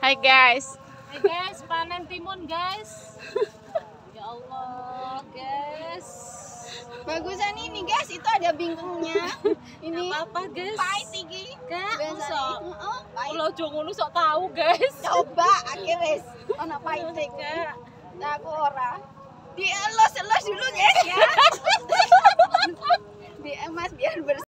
Hai guys. Hai guys, panen timun guys. Ya Allah guys. Bagusan ini guys, itu ada bingkungnya. Ini Apa guys? pahit iki. Kak, Biasa. sok. Heeh, pahit. Kalau ojo ngono sok tahu guys. Coba akeh wis. Ono pahit iki. Kak. Nah, aku ora. Dielos-elos dulu guys ya. Diemas biar bersih.